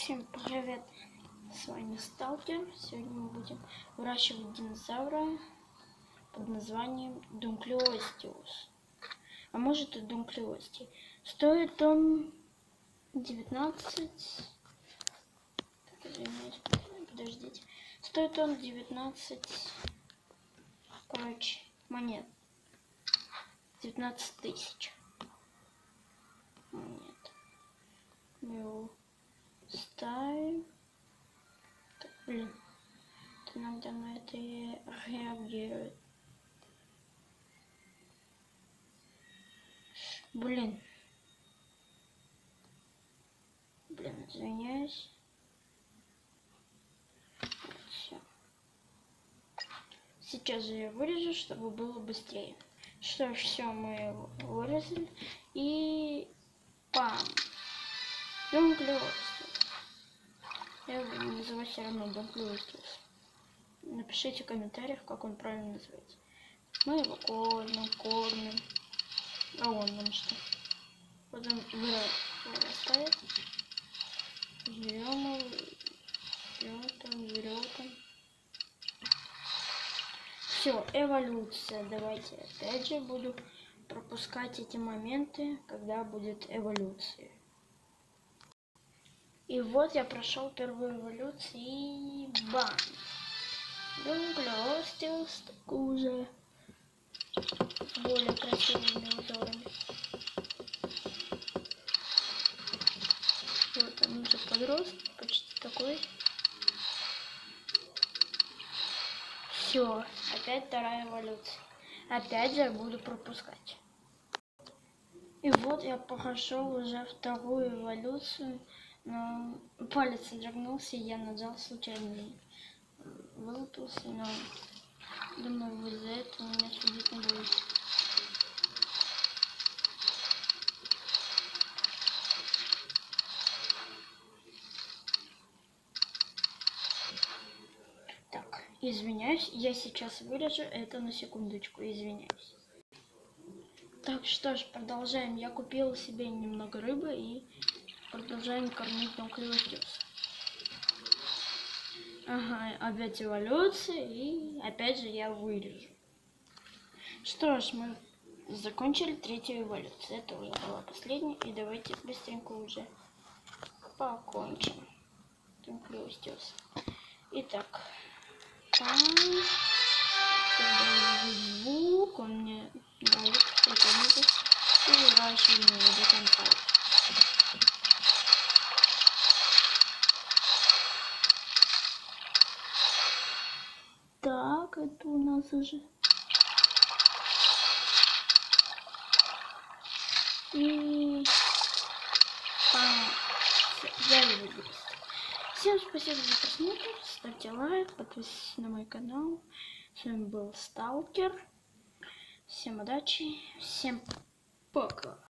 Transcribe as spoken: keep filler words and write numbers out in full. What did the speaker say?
Всем привет, с вами Сталкер. Сегодня мы будем выращивать динозавра под названием Дунклеостиус. А может и Дунклеостий. Стоит он девятнадцать... Так, извиняюсь, подождите. Стоит он девятнадцать, короче, монет. девятнадцать тысяч монет. Мы его ставим. Так, блин, это иногда на это и реагирует. Блин. Блин, извиняюсь. Все. Сейчас же я вырежу, чтобы было быстрее. Что ж, все, мы его вырезали. И пам. Дунклеостиус. Я буду называть все равно Дунклеостиус. Напишите в комментариях, как он правильно называется. Мы его кормим, кормим. А он нам что? Потом вырастает. Жрем его. Жрем там, жрем там. Все, эволюция. Давайте опять же буду пропускать эти моменты, когда будет эволюция. И вот я прошел первую эволюцию и бам! Дунклеостиус такой уже с более красивыми узорами. Вот он уже подрос, почти такой. Все, опять вторая эволюция. Опять же я буду пропускать. И вот я прошел уже вторую эволюцию, но палец содрогнулся, и я нажал случайно, вылупился, но думаю, вы за это меня судить не будете. Так, извиняюсь, я сейчас вырежу это на секундочку, извиняюсь. Так, что ж, продолжаем. Я купил себе немного рыбы и продолжаем кормить Дунклеостиуса. Ага, опять эволюция, и опять же я вырежу. Что ж, мы закончили третью эволюцию. Это уже была последняя, и давайте быстренько уже покончим Дунклеостиус. Итак, там, когда звук, он мне нравится, прикольно, и выращиваем его до конца. Так, это у нас уже. И пам. Я его вырастил. Всем спасибо за просмотр. Ставьте лайк, подписывайтесь на мой канал. С вами был Сталкер. Всем удачи. Всем пока.